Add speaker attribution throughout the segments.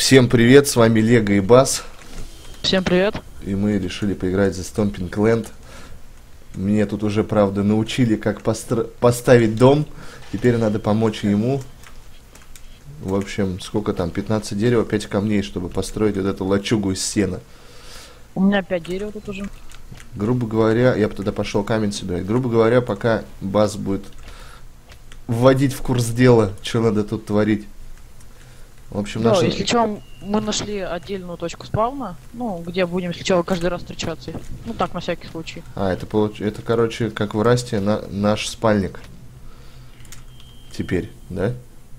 Speaker 1: Всем привет, с вами Лего и Бас.
Speaker 2: Всем привет.
Speaker 1: И мы решили поиграть за Stomping Land. Мне тут уже, правда, научили, как поставить дом. Теперь надо помочь ему. В общем, сколько там, 15 дерева, 5 камней, чтобы построить вот эту лачугу из сена.
Speaker 2: У меня 5 дерева тут уже.
Speaker 1: Грубо говоря, я бы тогда пошел камень собирать. Грубо говоря, пока Бас будет вводить в курс дела, что надо тут творить. В общем,
Speaker 2: Да, если что, мы нашли отдельную точку спавна, ну, где будем, если что, каждый раз встречаться. Ну, так, на всякий случай.
Speaker 1: Это, короче, как в Расте, наш спальник. Теперь, да?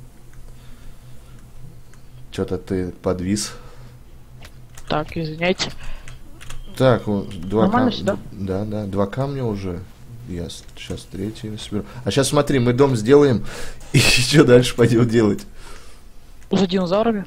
Speaker 1: Что-то ты подвис.
Speaker 2: Так, извиняйте.
Speaker 1: Так, два
Speaker 2: Нормально
Speaker 1: камня.
Speaker 2: сюда?
Speaker 1: Да, 2 камня уже. Я сейчас третий соберу. А сейчас смотри, мы дом сделаем, и что дальше пойдем делать?
Speaker 2: За динозаврами.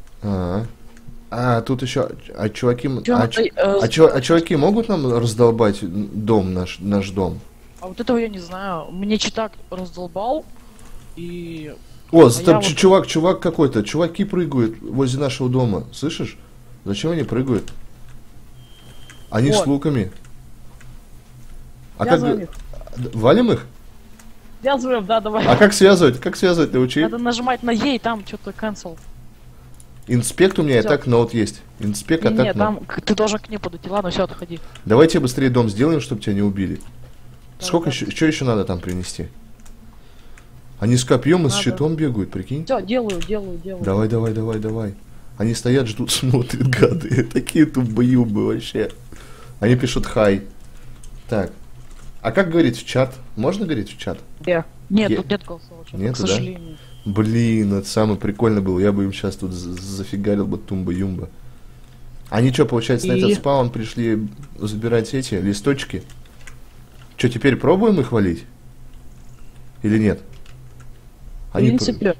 Speaker 1: Тут еще, чуваки, чуваки могут нам раздолбать дом, наш дом?
Speaker 2: А вот этого я не знаю. Мне читак раздолбал, и...
Speaker 1: Там чувак какой-то, чуваки прыгают возле нашего дома, слышишь? Зачем они прыгают? Они с луками.
Speaker 2: Связываем их.
Speaker 1: Валим их?
Speaker 2: Связываем, да, давай.
Speaker 1: А как связывать? Как связывать, научи?
Speaker 2: Надо нажимать на Е, и там что-то cancel.
Speaker 1: Инспект у меня и так ноут есть. Инспект, а так
Speaker 2: Нет, там ты должен к ней подойти. Ладно, все, отходи.
Speaker 1: Давайте быстрее дом сделаем, чтобы тебя не убили.
Speaker 2: Да,
Speaker 1: Сколько еще, что еще надо там принести? Они с копьем и с щитом бегают, прикинь?
Speaker 2: Все, делаю.
Speaker 1: Давай. Они стоят, ждут, смотрят, гады. Такие тумбоюбы вообще. Они пишут хай. Так. А как говорить в чат? Можно говорить в чат?
Speaker 2: Нет, тут нет голосового чата,
Speaker 1: Нету,
Speaker 2: к сожалению.
Speaker 1: Да? Блин, это самое прикольное было. Я бы им сейчас тут зафигарил бы тумба-юмба. Они что, получается, на этот спаун пришли забирать эти листочки? Что, теперь пробуем их валить? Или нет?
Speaker 2: В принципе.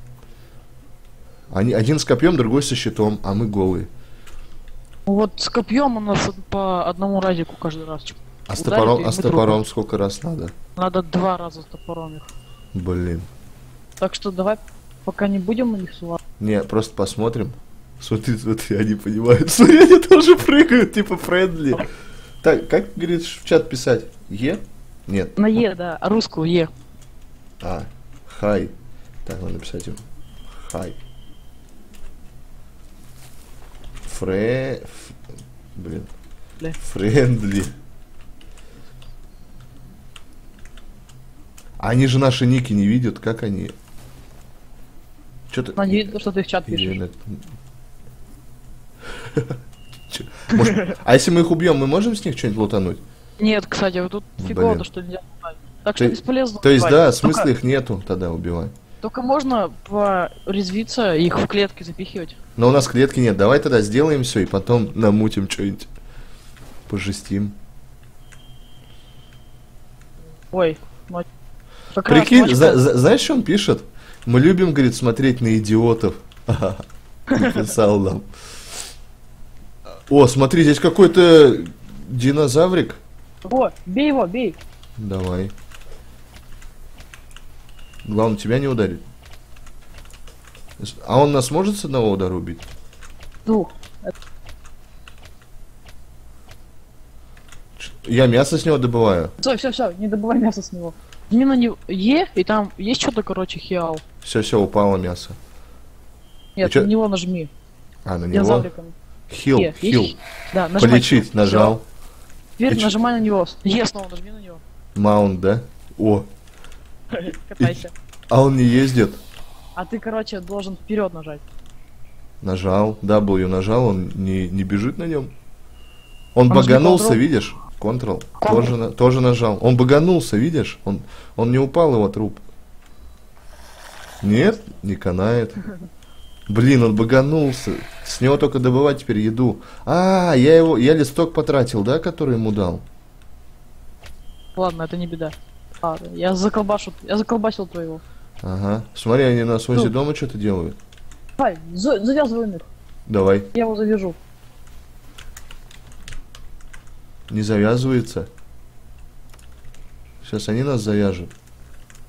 Speaker 1: Они один с копьем, другой со щитом, а мы голые.
Speaker 2: Вот с копьем у нас по одному разику каждый раз.
Speaker 1: А с топором сколько раз надо?
Speaker 2: Надо 2 раза с топором их.
Speaker 1: Блин.
Speaker 2: Так что давай пока не будем на них сувать.
Speaker 1: Не, просто посмотрим. Смотри, они понимают. Смотри, они тоже прыгают, типа френдли. Так, как, говоришь, в чат писать? Е? Нет.
Speaker 2: На Е, да, а русскую Е.
Speaker 1: Хай. Так, надо написать им. Хай. Блин. Френдли. Они же наши ники не видят, как они... Что-то...
Speaker 2: Они видят, что ты в чат пишешь.
Speaker 1: А если мы их убьем, мы можем с них что-нибудь лутануть?
Speaker 2: Нет, кстати, вот тут фигово, что нельзя лутать. Так что бесполезно.
Speaker 1: То есть, да, смысла их нету тогда убивать.
Speaker 2: Только можно порезвиться и их в клетки запихивать.
Speaker 1: Но у нас клетки нет. Давай тогда сделаем все и потом намутим что-нибудь. Пожестим.
Speaker 2: Ой,
Speaker 1: прикинь, знаешь, что он пишет? Мы любим, говорит, смотреть на идиотов. Написал нам. О, смотри, здесь какой-то динозаврик.
Speaker 2: О, бей его, бей.
Speaker 1: Давай. Главное, тебя не ударить. А он нас может с одного удара убить?
Speaker 2: 2.
Speaker 1: Я мясо с него добываю.
Speaker 2: Все, не добывай мясо с него. Не на него Е, и там есть что-то, короче, хиал.
Speaker 1: Все, упало мясо.
Speaker 2: Нет, на него нажми.
Speaker 1: На него? Хил.
Speaker 2: Да, нажимай.
Speaker 1: Полечить, нажал.
Speaker 2: Теперь нажимай на него. Е снова нажми на него.
Speaker 1: Маунт, да? О.
Speaker 2: Катайся.
Speaker 1: А он не ездит?
Speaker 2: А ты, короче, должен вперед нажать.
Speaker 1: Нажал, W нажал, он не бежит на нем. Он баганулся, видишь? Ctrl. Тоже нажал. Он баганулся, видишь? Он не упал, его труп. Нет, не канает. Блин, он баганулся. С него только добывать теперь еду. Я листок потратил, да, который ему дал?
Speaker 2: Ладно, это не беда. Я заколбасил твоего.
Speaker 1: Ага. Смотри, они на возле дома что-то делают.
Speaker 2: Давай, завязываем их.
Speaker 1: Давай.
Speaker 2: Я его завяжу.
Speaker 1: Не завязывается. Сейчас они нас завяжут.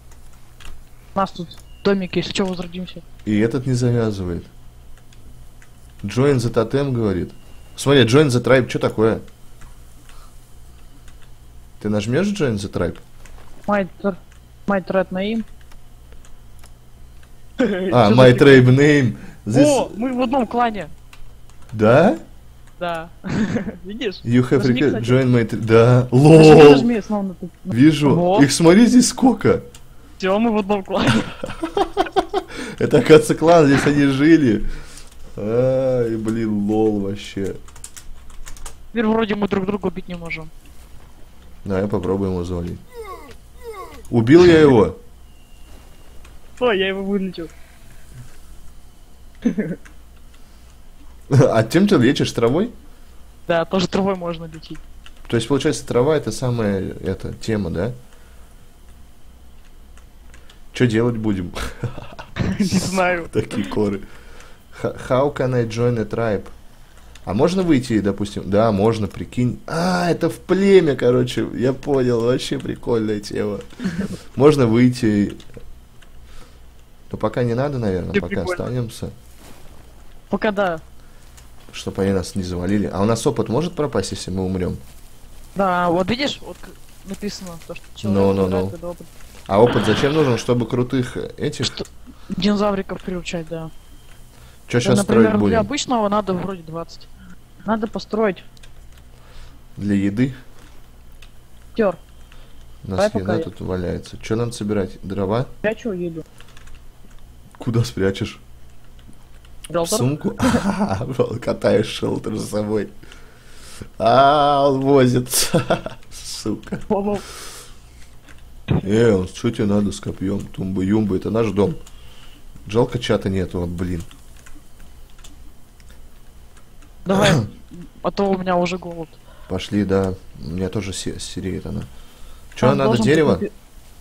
Speaker 2: У нас тут домик, если что, возродимся.
Speaker 1: И этот не завязывает. Join the Totem говорит. Смотри, Join the Tribe, что такое? Ты нажмешь Join the Tribe?
Speaker 2: My threat name.
Speaker 1: А,
Speaker 2: Чё
Speaker 1: My
Speaker 2: за
Speaker 1: Tribe Name.
Speaker 2: О, мы в одном клане.
Speaker 1: Да?
Speaker 2: Да. Видишь?
Speaker 1: You have
Speaker 2: Нажми,
Speaker 1: request
Speaker 2: кстати.
Speaker 1: join my... Да.
Speaker 2: Нажми,
Speaker 1: Лол.
Speaker 2: нажми, снова на тут.
Speaker 1: Вижу.
Speaker 2: Во.
Speaker 1: Их смотри, здесь сколько.
Speaker 2: Все, мы в одном клане.
Speaker 1: Это, оказывается, клан, здесь они жили. Ай, блин, лол вообще.
Speaker 2: Теперь вроде мы друг друга убить не можем.
Speaker 1: Давай попробуем его завалить. Убил я его.
Speaker 2: Ой, я его вылечил.
Speaker 1: А тем ты лечишь травой?
Speaker 2: Да, тоже травой можно лечить.
Speaker 1: То есть, получается, трава это самая эта тема, да? Что делать будем?
Speaker 2: Не знаю.
Speaker 1: Такие коры. How can I join a tribe? А можно выйти, допустим? Да, можно, прикинь. А, это в племя, короче. Я понял, вообще прикольная тема. Можно выйти. Но пока не надо, наверное,
Speaker 2: Ты
Speaker 1: пока
Speaker 2: прикольно.
Speaker 1: останемся.
Speaker 2: Пока да.
Speaker 1: Чтобы они нас не завалили. А у нас опыт может пропасть, если мы умрем?
Speaker 2: Да, вот видишь, вот написано, то, что человек
Speaker 1: No.
Speaker 2: умирает, когда опыт.
Speaker 1: А опыт зачем нужен? Чтобы крутых этих...
Speaker 2: Что? Динозавриков приучать, да.
Speaker 1: Что
Speaker 2: Да,
Speaker 1: сейчас
Speaker 2: например,
Speaker 1: строить
Speaker 2: для
Speaker 1: будем?
Speaker 2: обычного надо вроде 20. Надо построить
Speaker 1: Для еды?
Speaker 2: тер.
Speaker 1: У нас
Speaker 2: Давай
Speaker 1: еда
Speaker 2: пока я-
Speaker 1: тут валяется. Что надо собирать? Дрова?
Speaker 2: Я чего еду?
Speaker 1: Куда спрячешь? В
Speaker 2: Шелтер?
Speaker 1: сумку? Катаешь шелтер за собой. А, он возится. Сука.
Speaker 2: Понял.
Speaker 1: Что тебе надо с копьем? Тумба-юмба, это наш дом. Жалко, чата нету, вот, блин.
Speaker 2: Давай, а то у меня уже голод.
Speaker 1: Пошли, да. У меня тоже сереет она. Что
Speaker 2: Там
Speaker 1: надо,
Speaker 2: должен
Speaker 1: дерево?
Speaker 2: быть-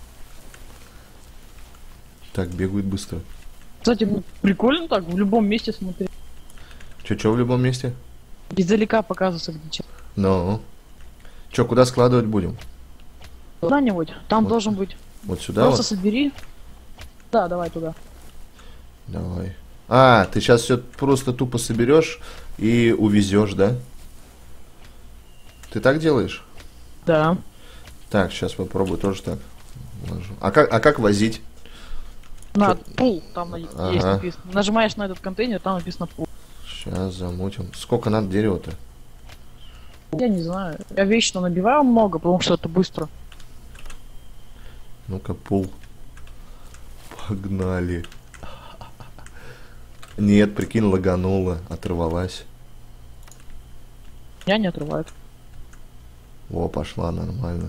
Speaker 1: Так, бегают быстро.
Speaker 2: Кстати, прикольно так, в любом месте смотреть.
Speaker 1: Че в любом месте?
Speaker 2: Издалека показывается, где чё.
Speaker 1: Ну. Че, куда складывать будем?
Speaker 2: Куда-нибудь. Там
Speaker 1: Вот.
Speaker 2: должен быть.
Speaker 1: Вот сюда
Speaker 2: Просто
Speaker 1: вот?
Speaker 2: собери. Да, давай туда.
Speaker 1: Давай. А, ты сейчас все просто тупо соберешь и увезешь, да? Ты так делаешь?
Speaker 2: Да.
Speaker 1: Так, сейчас попробую тоже так. Вложу. А как возить?
Speaker 2: На пул, там есть
Speaker 1: Ага.
Speaker 2: написано. Нажимаешь на этот контейнер, там написано пул.
Speaker 1: Сейчас замутим. Сколько надо дерева-то?
Speaker 2: Я не знаю. Я вечно набиваю много, потому что это быстро.
Speaker 1: Ну-ка, пул. Погнали. Нет, прикинь, лаганула, оторвалась.
Speaker 2: Я не отрываю.
Speaker 1: О, пошла нормально.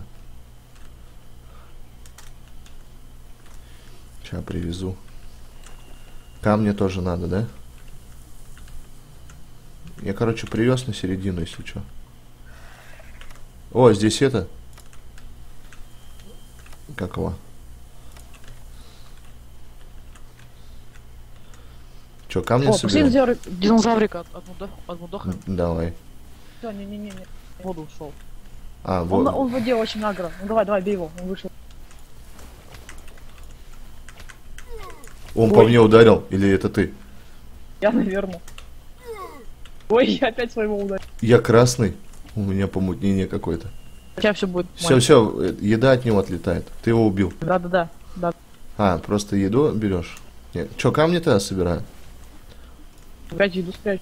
Speaker 1: Сейчас привезу. Камни тоже надо, да? Я, короче, привез на середину, если что. О, здесь это. Как его? Че, камни
Speaker 2: О, пошли
Speaker 1: соберем?
Speaker 2: динозаврика от мудоха.
Speaker 1: Давай.
Speaker 2: Все, не-не-не, в воду ушел.
Speaker 1: А,
Speaker 2: Он,
Speaker 1: вот.
Speaker 2: он в воде очень агро. Ну давай, бей его, он вышел.
Speaker 1: Он
Speaker 2: Ой.
Speaker 1: по мне ударил? Или это ты?
Speaker 2: Я, наверное. Ой, я опять своего ударил.
Speaker 1: Я красный. У меня помутнение какое-то.
Speaker 2: Сейчас все будет.
Speaker 1: Все, еда от него отлетает. Ты его убил.
Speaker 2: Да.
Speaker 1: А, просто еду берешь? Нет. Че, камни тогда собираю?
Speaker 2: Спрячь, еду спрячь.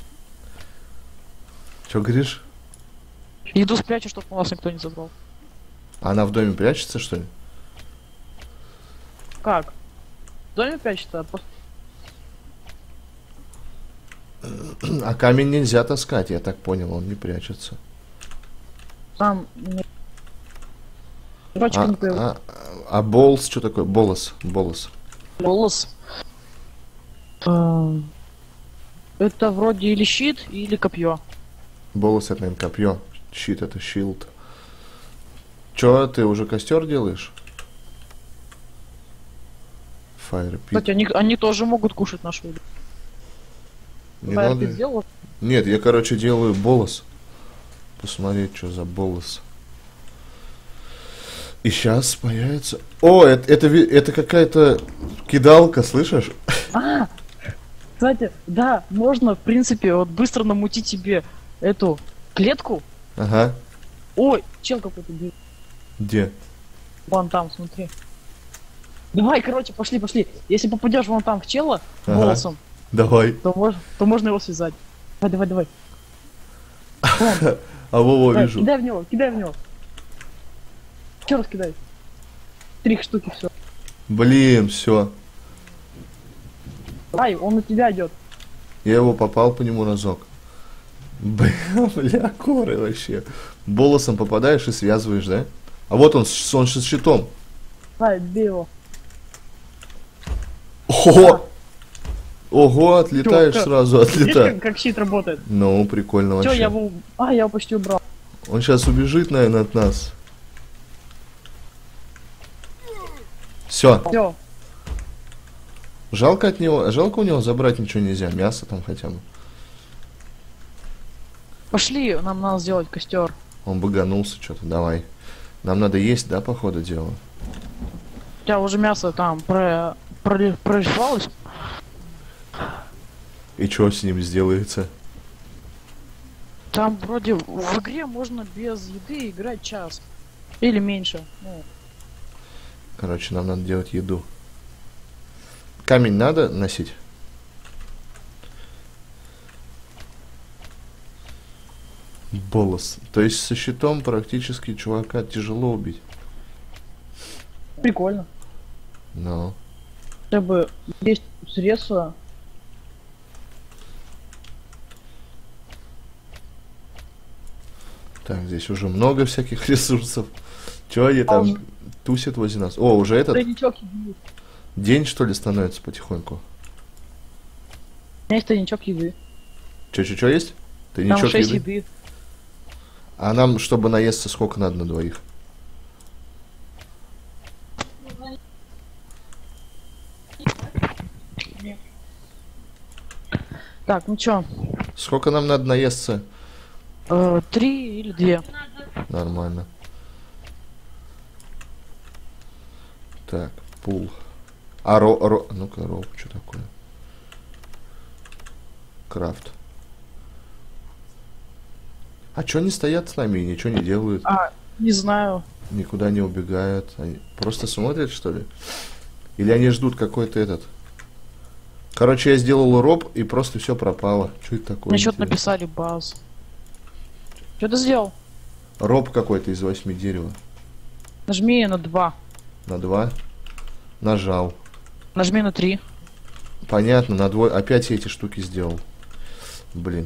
Speaker 1: Че говоришь?
Speaker 2: Еду спрячу, чтобы у нас никто не забрал.
Speaker 1: Она в доме прячется, что ли?
Speaker 2: Как? В доме прячется, а просто...
Speaker 1: А камень нельзя таскать, я так понял, он не прячется.
Speaker 2: Там... Рочка не появилась.
Speaker 1: А болс, что такое? Болос.
Speaker 2: Голос. Это вроде или щит, или копье.
Speaker 1: Болос это, наверное, копье. Щит это щилд. Че, ты уже костер делаешь? Fire pit.
Speaker 2: Кстати, они тоже могут кушать нашу еду.
Speaker 1: Не
Speaker 2: Fire
Speaker 1: надо?
Speaker 2: pit сделал?
Speaker 1: Нет, я, короче, делаю болос. Посмотреть, что за болос. И сейчас появится... О, это какая-то кидалка, слышишь?
Speaker 2: Кстати, да, можно, в принципе, вот быстро намутить себе эту клетку.
Speaker 1: Ага.
Speaker 2: Ой, чел какой-то бил.
Speaker 1: Где?
Speaker 2: Вон там, смотри. Давай, короче, пошли. Если попадешь вон там в чела
Speaker 1: Ага.
Speaker 2: голосом,
Speaker 1: Давай.
Speaker 2: то можно его связать. Давай. Вон,
Speaker 1: А во,
Speaker 2: давай,
Speaker 1: вижу.
Speaker 2: кидай в него. Еще раз кидай. 3 штуки, все.
Speaker 1: Блин, все.
Speaker 2: Ай, он на тебя идет.
Speaker 1: Я его попал по нему разок. Бля, коры вообще. Болосом попадаешь и связываешь, да? А вот он с щитом.
Speaker 2: Давай, бей его.
Speaker 1: Ого! Ого, отлетаешь
Speaker 2: Чё,
Speaker 1: сразу,
Speaker 2: Видишь,
Speaker 1: отлетай.
Speaker 2: как щит работает?
Speaker 1: Ну, прикольно
Speaker 2: Все,
Speaker 1: вообще.
Speaker 2: я его почти убрал.
Speaker 1: Он сейчас убежит, наверное, от нас. Все.
Speaker 2: Все,
Speaker 1: Жалко у него забрать ничего нельзя. Мясо там хотя бы.
Speaker 2: пошли, нам надо сделать костер.
Speaker 1: Он баганулся что-то, давай. Нам надо есть, да, по ходу дела?
Speaker 2: У тебя уже мясо там прорисовалось?
Speaker 1: И что с ним сделается?
Speaker 2: Там вроде в игре можно без еды играть час. Или меньше. Ну,
Speaker 1: Короче, нам надо делать еду. Камень надо носить? Болос. То есть со щитом практически чувака тяжело убить.
Speaker 2: прикольно.
Speaker 1: Но.
Speaker 2: Хотя бы есть средства.
Speaker 1: Так, здесь уже много всяких ресурсов. Чё они там тусят возле нас? О, уже этот
Speaker 2: Тайничок еды.
Speaker 1: день, что ли, становится потихоньку?
Speaker 2: У меня есть тайничок еды.
Speaker 1: Чё есть? Ты
Speaker 2: Там
Speaker 1: ничего
Speaker 2: 6
Speaker 1: еды?
Speaker 2: еды.
Speaker 1: А нам, чтобы наесться, сколько надо на двоих?
Speaker 2: Так, ну чё?
Speaker 1: Сколько нам надо наесться?
Speaker 2: 3 или 2.
Speaker 1: Нормально. Так, пул. А ну-ка, роб, что такое? Крафт. А чё они стоят с нами и ничего не делают?
Speaker 2: Не знаю.
Speaker 1: Никуда не убегают. Они просто смотрят, что ли? Или они ждут какой-то этот... Короче, я сделал роб, и просто все пропало. Что это такое?
Speaker 2: Мне что-то
Speaker 1: интересно?
Speaker 2: написали баз. Что ты сделал?
Speaker 1: Роб какой-то из 8 дерева.
Speaker 2: Нажми на 2.
Speaker 1: На 2. Нажал.
Speaker 2: Нажми на 3.
Speaker 1: Понятно, на 2. Опять я эти штуки сделал. Блин.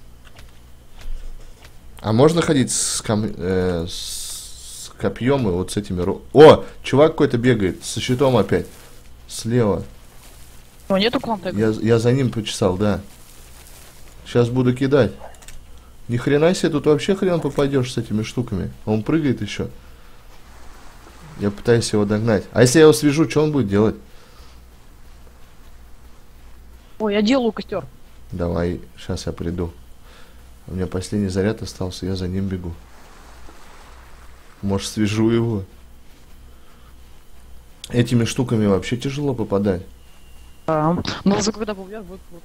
Speaker 1: А можно ходить с копьем и вот с этими... О! Чувак какой-то бегает. Со щитом опять. Слева.
Speaker 2: О, нету клан-тега?
Speaker 1: Я за ним почесал, да. Сейчас буду кидать. Ни хрена себе, тут вообще хрен попадешь с этими штуками. Он прыгает еще. Я пытаюсь его догнать. А если я его свяжу, что он будет делать?
Speaker 2: Ой, я делаю костер.
Speaker 1: Давай, сейчас я приду. У меня последний заряд остался, я за ним бегу. Может, свяжу его? Этими штуками вообще тяжело попадать.
Speaker 2: Но за когда побьет, будет круто.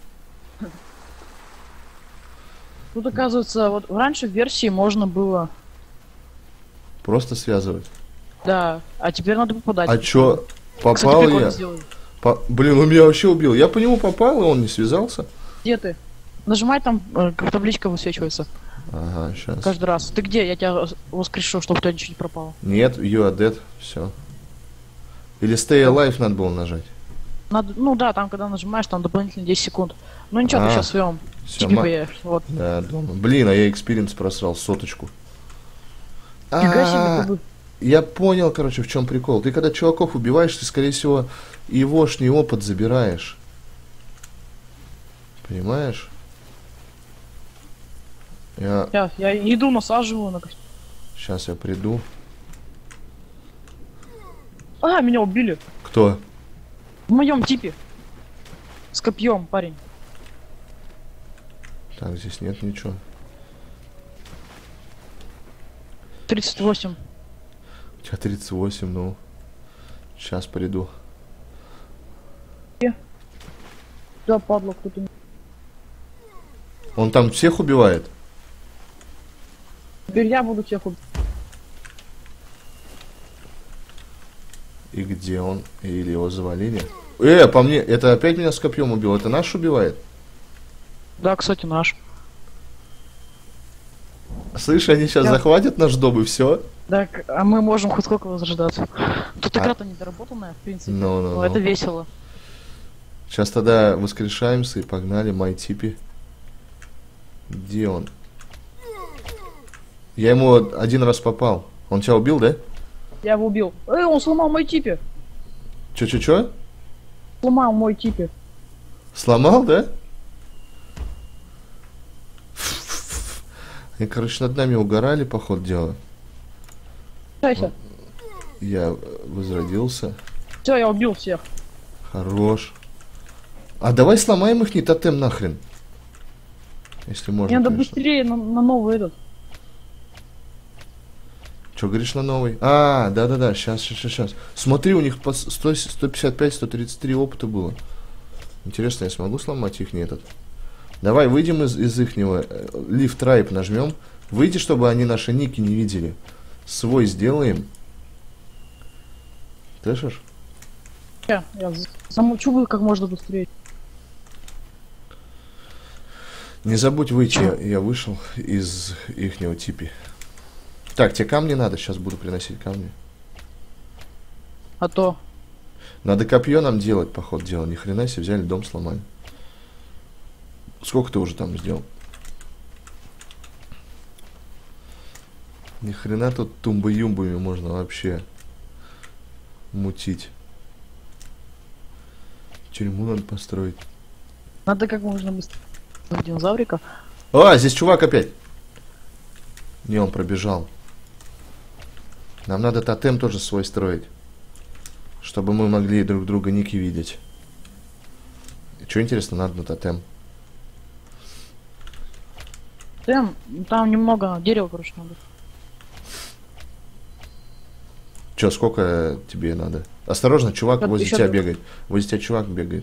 Speaker 2: Тут, оказывается, вот раньше в версии можно было...
Speaker 1: Просто связывать.
Speaker 2: Да, а теперь надо попадать.
Speaker 1: А чё,
Speaker 2: Кстати,
Speaker 1: попал
Speaker 2: прикольно
Speaker 1: я?
Speaker 2: сделали.
Speaker 1: Блин, он меня вообще убил. Я по нему попал, и он не связался.
Speaker 2: Где ты? Нажимай там, как табличка высвечивается.
Speaker 1: Ага, сейчас.
Speaker 2: Каждый раз. Ты где? Я тебя воскрешу, чтобы у тебя ничего не пропало.
Speaker 1: Нет, you are dead. Все. Или stay alive надо было нажать.
Speaker 2: Надо, ну да, там когда нажимаешь, там дополнительно 10 секунд. Ну ничего, ты сейчас своем.
Speaker 1: Всё,
Speaker 2: Тебе появишься. Вот.
Speaker 1: Да, дома. Блин, а я экспириенс просрал, 100.
Speaker 2: Фига себе, как бы.
Speaker 1: Я понял, короче, в чем прикол. Ты когда чуваков убиваешь, ты, скорее всего, егошний опыт забираешь. Понимаешь?
Speaker 2: Я еду насаживаю на костер.
Speaker 1: Сейчас я приду.
Speaker 2: А, меня убили.
Speaker 1: Кто?
Speaker 2: В моем типе. С копьем, парень.
Speaker 1: Так, здесь нет ничего.
Speaker 2: 38.
Speaker 1: У тебя 38, ну. Сейчас приду.
Speaker 2: Где? Да, падла, кто-то.
Speaker 1: Он там всех убивает?
Speaker 2: Теперь я буду всех убить.
Speaker 1: И где он? Или его завалили? По мне, это опять меня с копьем убил. Это наш убивает?
Speaker 2: Да, кстати, наш.
Speaker 1: Слышь, они сейчас захватят наш дом и все?
Speaker 2: Так, а мы можем хоть сколько возрождаться. Тут игра-то недоработанная, в принципе. Но это весело.
Speaker 1: Сейчас тогда воскрешаемся и погнали Майтипи. Где он? Я ему один раз попал. Он тебя убил, да?
Speaker 2: Я его убил. Он сломал мой типи.
Speaker 1: Чё?
Speaker 2: Сломал мой типи.
Speaker 1: Сломал, да? Они, короче, над нами угорали, по ходу дела. Я возродился.
Speaker 2: Все, я убил всех.
Speaker 1: Хорош. А давай сломаем их не тотем нахрен. Если можно.
Speaker 2: Мне надо быстрее на новый этот.
Speaker 1: Че говоришь на новый? А, да. Сейчас. Смотри, у них по 155-133 опыта было. Интересно, я смогу сломать их? Не этот. Давай выйдем из ихнего. Lift Tribe нажмем. Выйди, чтобы они наши ники не видели. Свой сделаем. Слышишь?
Speaker 2: Я замучу вы как можно быстрее.
Speaker 1: Не забудь выйти, я вышел из ихнего типи. Так, тебе камни надо, сейчас буду приносить камни.
Speaker 2: А то.
Speaker 1: Надо копье нам делать, по ходу дела. Ни хрена себе, взяли, дом сломали. Сколько ты уже там сделал? Ни хрена тут тумбы-юмбами можно вообще мутить. Тюрьму надо построить.
Speaker 2: Надо как можно быстрее. Динозаврика.
Speaker 1: А, здесь чувак опять. Не, он пробежал. Нам надо тотем тоже свой строить. Чтобы мы могли друг друга ники видеть. Что интересно, надо на тотем?
Speaker 2: Там немного дерева, короче, надо.
Speaker 1: Че, сколько тебе надо? Осторожно, чувак
Speaker 2: Вот
Speaker 1: возле тебя бегает. Возле тебя чувак бегает.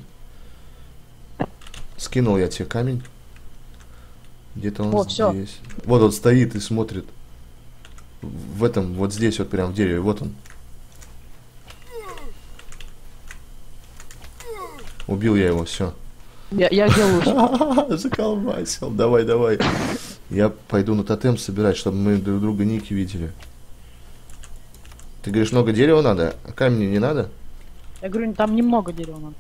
Speaker 1: Скинул я тебе камень. Где-то он здесь. Всё. Вот он стоит и смотрит. В этом, вот здесь, вот прям в дереве. Вот он. Убил я его, все.
Speaker 2: Я делаю.
Speaker 1: Заколбасил. Давай. Я пойду на тотем собирать, чтобы мы друг друга ники видели. Ты говоришь, много дерева надо, а камня не надо?
Speaker 2: Я говорю, там немного дерева надо.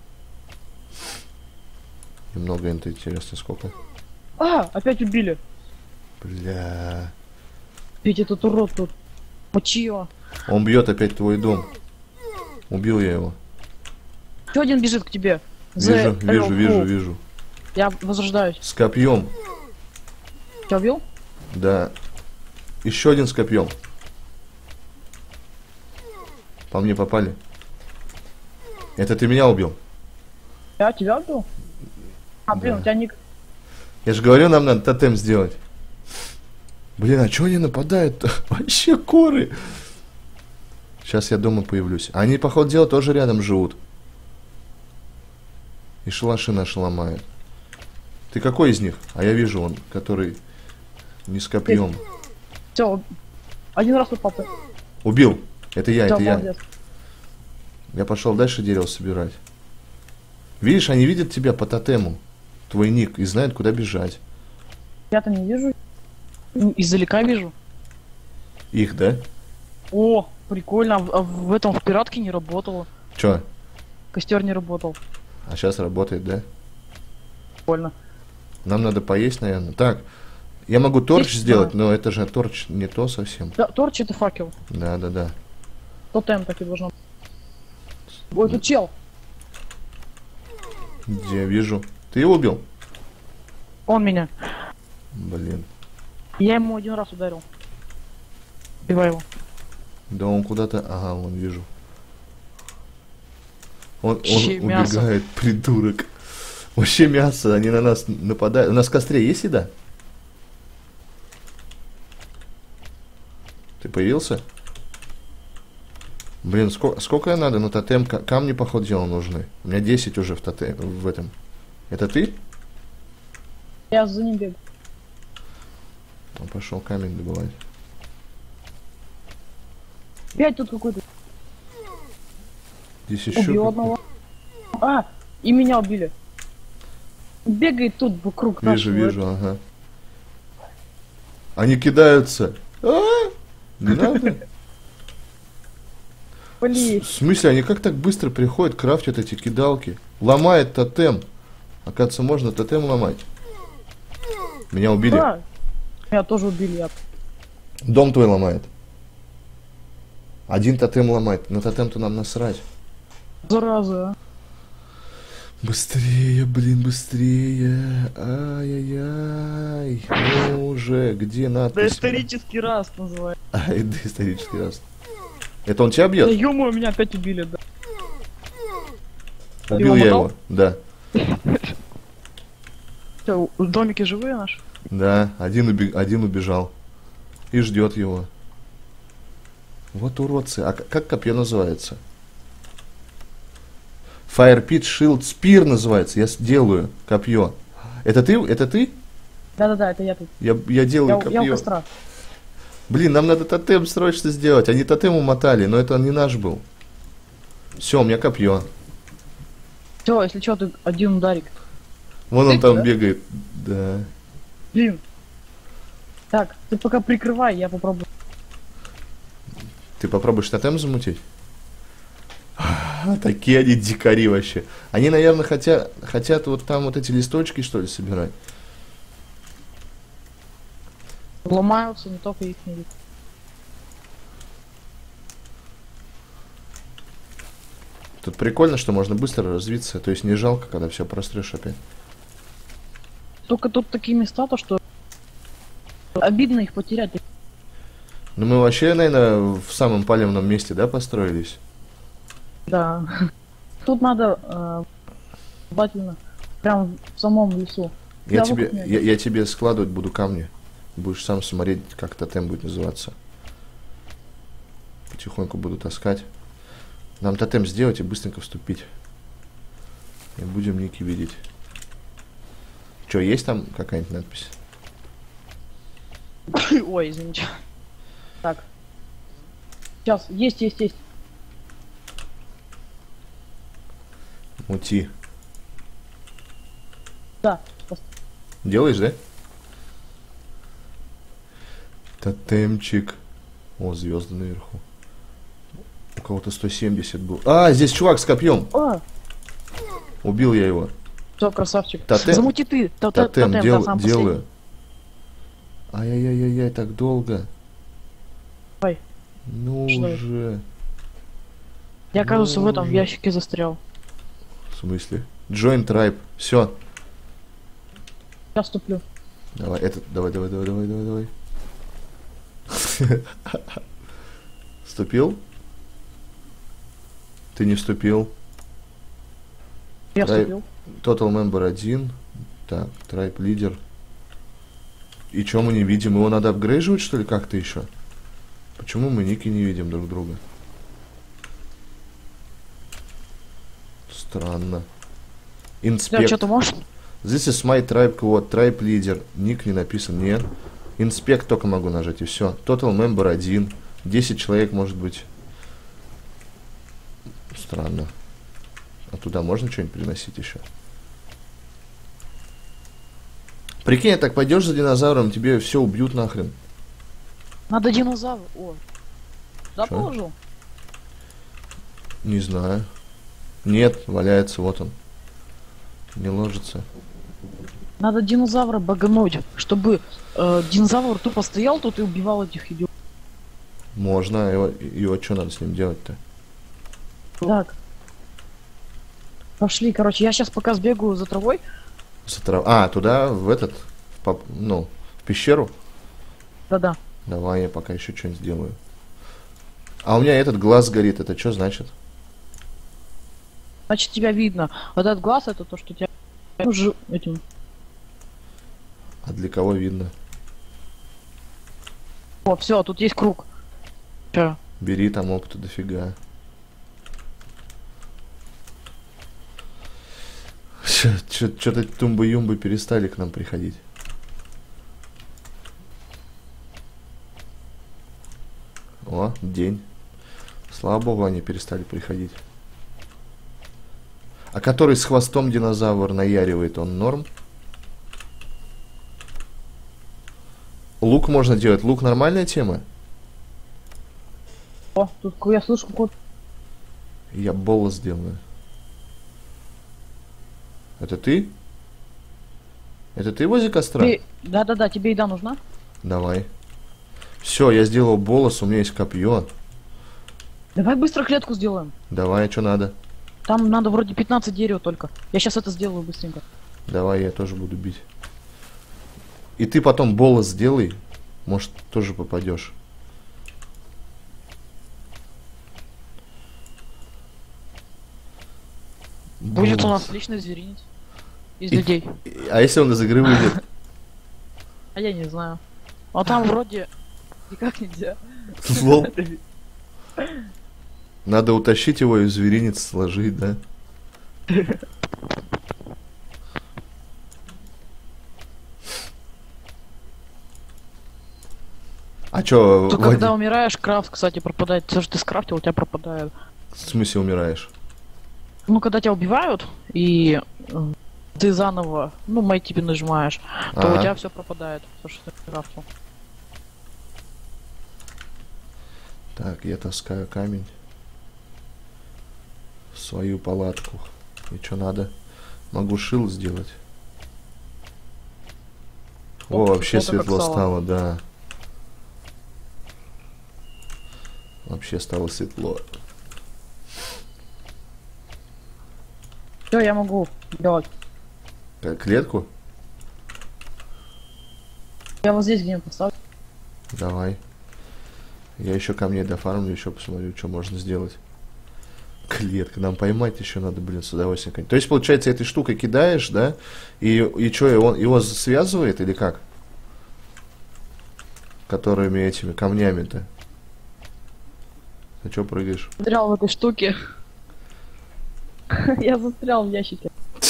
Speaker 1: Немного, это интересно, сколько?
Speaker 2: Опять убили.
Speaker 1: Бля.
Speaker 2: Ведь этот урод тут. Мочи его.
Speaker 1: Он бьет опять твой дом. Убил я его.
Speaker 2: Еще один бежит к тебе.
Speaker 1: Вижу.
Speaker 2: Я возрождаюсь.
Speaker 1: С копьем.
Speaker 2: Тебя убил?
Speaker 1: Да. Еще один с копьем. По мне попали. Это ты меня убил?
Speaker 2: Я тебя убил? Блин, у тебя ник.
Speaker 1: Я же говорю, нам надо тотем сделать. Блин, а чё они нападают-то? Вообще коры. Сейчас я дома появлюсь. Они, по ходу дела, тоже рядом живут. И шалаши наши ломают. Ты какой из них? А я вижу он, который не с копьем.
Speaker 2: Все, один раз попал.
Speaker 1: Убил. Это я,
Speaker 2: Всё,
Speaker 1: это
Speaker 2: молодец.
Speaker 1: Я пошел дальше дерево собирать. Видишь, они видят тебя по тотему. Твой ник. И знают, куда бежать.
Speaker 2: Я-то не вижу. Издалека вижу.
Speaker 1: Их, да?
Speaker 2: О, прикольно. А в этом в пиратке не работало.
Speaker 1: Чё?
Speaker 2: Костер не работал.
Speaker 1: А сейчас работает, да?
Speaker 2: Прикольно.
Speaker 1: Нам надо поесть, наверное. Так, я могу торч
Speaker 2: Есть,
Speaker 1: сделать,
Speaker 2: да.
Speaker 1: но это же торч не то совсем.
Speaker 2: Да, торч это факел.
Speaker 1: Да.
Speaker 2: Тотем так и должно быть. Ой, тут чел.
Speaker 1: Где? Вижу. Ты его убил?
Speaker 2: Он меня.
Speaker 1: Блин.
Speaker 2: Я ему один раз ударил. Убивай его.
Speaker 1: Да он куда-то... Ага, вон вижу. Он
Speaker 2: Вообще мясо.
Speaker 1: убегает, придурок. Вообще мясо, они на нас нападают. У нас в костре есть еда? Ты появился? Блин, сколько надо на тотем? Камни, походу, дела нужны. У меня 10 уже в тотем, в этом. Это ты?
Speaker 2: Я за ним бегаю.
Speaker 1: Он пошел камень добывать.
Speaker 2: Опять тут какой-то.
Speaker 1: Здесь еще.
Speaker 2: Убил одного. А, и меня убили. Бегает тут вокруг
Speaker 1: Вижу,
Speaker 2: нашего
Speaker 1: вижу, ага. Они кидаются. Не надо.
Speaker 2: Блин.
Speaker 1: В смысле, они как так быстро приходят, крафтят эти кидалки? Ломает тотем. Оказывается, можно тотем ломать. Меня убили.
Speaker 2: Да. Меня тоже убили. Я...
Speaker 1: Дом твой ломает. Один тотем ломает. На тотем-то нам насрать.
Speaker 2: Зараза, а.
Speaker 1: Быстрее, блин, быстрее. Ай-яй-яй. Ну уже, где надпись?
Speaker 2: Доисторический раз называется.
Speaker 1: Ай, доисторический раз. Это он тебя
Speaker 2: Да
Speaker 1: бьет?
Speaker 2: ё-моё, меня опять убили, да.
Speaker 1: Убил я его, да.
Speaker 2: Всё, домики живые наши?
Speaker 1: Да, один убежал. И ждет его. Вот уродцы. А как копье называется? Fire Pit Shield Spear называется. Я сделаю копье. Это ты? Это ты?
Speaker 2: Да-да-да, это я тут.
Speaker 1: Я делаю копье.
Speaker 2: Я у костра.
Speaker 1: Блин, нам надо тотем срочно сделать. Они тотем умотали, но это не наш был. Все, у меня копье.
Speaker 2: Все, если что, ты один ударик.
Speaker 1: Вон он
Speaker 2: Ты,
Speaker 1: там
Speaker 2: да?
Speaker 1: бегает. Да.
Speaker 2: Блин. Так, ты пока прикрывай, я попробую.
Speaker 1: Ты попробуешь тотем замутить? Такие они дикари вообще. Они, наверное, хотят вот там вот эти листочки, что ли, собирать.
Speaker 2: Ломаются, не только их не видно.
Speaker 1: Тут прикольно, что можно быстро развиться. То есть не жалко, когда все прострешь опять.
Speaker 2: Только тут такие места, то что обидно их потерять.
Speaker 1: Ну мы вообще, наверное, в самом палевном месте, да, построились?
Speaker 2: Да. Тут надо обязательно прям в самом лесу.
Speaker 1: Я
Speaker 2: Да,
Speaker 1: тебе,
Speaker 2: вокруг меня.
Speaker 1: я тебе складывать буду камни. Будешь сам смотреть, как тотем будет называться. Потихоньку буду таскать. Нам тотем сделать и быстренько вступить. И будем ники видеть. Че, есть там какая-нибудь надпись?
Speaker 2: Ой, извините. Так. Сейчас, есть.
Speaker 1: Мути.
Speaker 2: Да.
Speaker 1: Делаешь, да? Тотемчик. О, звезды наверху. У кого-то 170 был. А, здесь чувак с копьем.
Speaker 2: А,
Speaker 1: Убил я его.
Speaker 2: все, красавчик.
Speaker 1: Тотем.
Speaker 2: Замути ты.
Speaker 1: Тотем
Speaker 2: да, сам
Speaker 1: делаю. Ай-яй-яй-яй, так долго.
Speaker 2: Ой.
Speaker 1: Ну
Speaker 2: Что?
Speaker 1: уже.
Speaker 2: Я, оказывается, в этом
Speaker 1: уже.
Speaker 2: ящике застрял.
Speaker 1: В смысле? Join Tribe. Все.
Speaker 2: Я вступлю.
Speaker 1: Давай, давай. Вступил? Ты не вступил.
Speaker 2: Я
Speaker 1: Трай-
Speaker 2: вступил.
Speaker 1: Total Member 1. Так, Tribe Leader. И чё мы не видим? Его надо апгрейживать, что ли, как-то еще? Почему мы ники не видим друг друга? Странно.
Speaker 2: Да,
Speaker 1: Инспект.
Speaker 2: что ты можешь?
Speaker 1: This is my tribe code, tribe leader. Ник не написан, нет. Инспект только могу нажать, и все. Total member 1. 10 человек, может быть. Странно. А туда можно что-нибудь приносить еще? Прикинь, а так пойдешь за динозавром, тебе все убьют нахрен.
Speaker 2: Надо динозавр. О. Да,
Speaker 1: Чё?
Speaker 2: положил.
Speaker 1: Не знаю. Нет, валяется, вот он. Не ложится.
Speaker 2: Надо динозавра багануть, чтобы динозавр тупо стоял тут и убивал этих идиотов.
Speaker 1: Можно, его что надо с ним делать-то?
Speaker 2: Так. Пошли, короче, я сейчас пока сбегаю за травой.
Speaker 1: А, туда, в этот, в пещеру?
Speaker 2: Да-да.
Speaker 1: Давай, я пока еще что-нибудь сделаю. А у меня этот глаз горит, это что значит?
Speaker 2: Значит, тебя видно. Вот этот глаз, это то, что тебя... Ну, этим...
Speaker 1: А для кого видно?
Speaker 2: О, все, тут есть круг. Чё?
Speaker 1: Бери, там опыта дофига. Что-то тумбы-юмбы перестали к нам приходить. О, день. Слава богу, они перестали приходить. А который с хвостом динозавр наяривает, он норм? Лук можно делать. Лук нормальная тема?
Speaker 2: О, тут я слышу какой-то...
Speaker 1: Я боло сделаю. Это ты? Это ты возле костра?
Speaker 2: Да-да-да, тебе еда нужна?
Speaker 1: Давай. Все, я сделал болос, у меня есть копье.
Speaker 2: Давай быстро клетку сделаем.
Speaker 1: Давай, что надо?
Speaker 2: Там надо вроде 15 дерева только. Я сейчас это сделаю быстренько.
Speaker 1: Давай, я тоже буду бить. И ты потом болос сделай. Может, тоже попадешь.
Speaker 2: Будет у нас личный зверинец. Из людей.
Speaker 1: А если он из игры выйдет?
Speaker 2: А я не знаю. А там вроде никак нельзя.
Speaker 1: Лол. Надо утащить его и в зверинец сложить, да? А чё,
Speaker 2: То когда умираешь, крафт, кстати, пропадает. Все, что ты скрафтил, у тебя пропадает.
Speaker 1: В смысле умираешь?
Speaker 2: Ну, когда тебя убивают, и ты заново, ну, мои тебе нажимаешь, то у тебя все пропадает, все, что ты крафтил.
Speaker 1: Так, я таскаю камень в свою палатку. И что надо? Могу шил сделать. О, вообще светло стало, да. Вообще стало светло.
Speaker 2: Все, я могу делать.
Speaker 1: Клетку?
Speaker 2: Я вот здесь где-нибудь поставлю.
Speaker 1: Давай. Я еще камней дофармлю, еще посмотрю, что можно сделать. Клетка, нам поймать еще надо, блин, с удовольствием. То есть, получается, этой штукой кидаешь, да? И что, его связывает или как? Которыми этими камнями-то. А что прыгаешь?
Speaker 2: Застрял в этой штуке. Я застрял в ящике.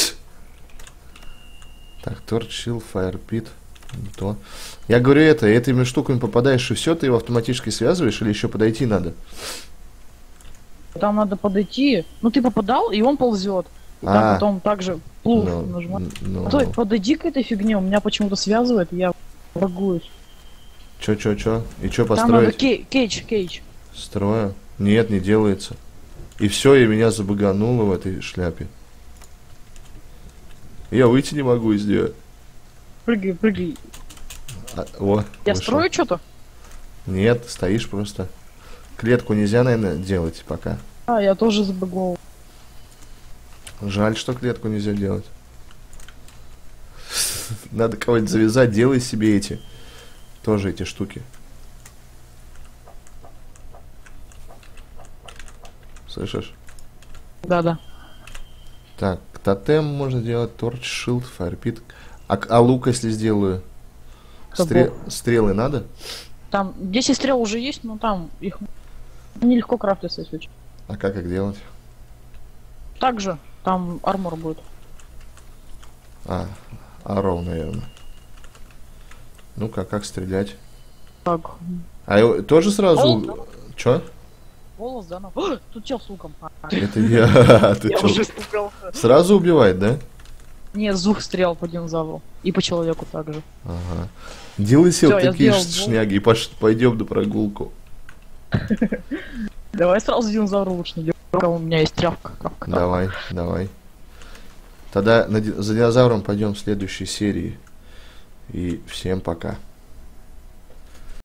Speaker 1: Так, торч, shield, fire pit. Не то. Я говорю, этими штуками попадаешь и все, ты его автоматически связываешь или еще подойти надо?
Speaker 2: Там надо подойти. Ну ты попадал, и он ползет. И там потом также плуг нажимаешь. Стой, подойди к этой фигне, у меня почему-то связывает, и я врагуюсь.
Speaker 1: Чё? И чё построить?
Speaker 2: Там надо кейдж.
Speaker 1: Строю? Нет, не делается. И все, и меня забагануло в этой шляпе. Я выйти не могу из нее.
Speaker 2: Прыгай.
Speaker 1: Я
Speaker 2: вышел. Строю что-то?
Speaker 1: Нет, стоишь просто. Клетку нельзя, наверное, делать пока.
Speaker 2: Я тоже забагал.
Speaker 1: Жаль, что клетку нельзя делать. Надо кого-нибудь завязать, делай себе тоже эти штуки. Слышишь?
Speaker 2: Да.
Speaker 1: Так, тотем можно делать, торч, шилд, фаерпит. А лук, если сделаю? Стрелы надо?
Speaker 2: Там 10 стрел уже есть, но там их нелегко крафтиться, если что.
Speaker 1: А как их делать?
Speaker 2: Так же, там армор будет.
Speaker 1: Арроу, наверное. Ну-ка, как стрелять?
Speaker 2: Так.
Speaker 1: А тоже сразу... Чё?
Speaker 2: Волос, да? Тут чел с луком.
Speaker 1: Это я. Ты
Speaker 2: я
Speaker 1: чё?
Speaker 2: уже испугался.
Speaker 1: Сразу убивает, да?
Speaker 2: Нет, звук стрелял по динозавру. И по человеку также.
Speaker 1: Ага. Делай себе вот такие шняги и пойдем на прогулку.
Speaker 2: Давай сразу динозавру лучше не делаем. У меня есть тряпка.
Speaker 1: Давай. Тогда за динозавром пойдем в следующей серии. И всем пока.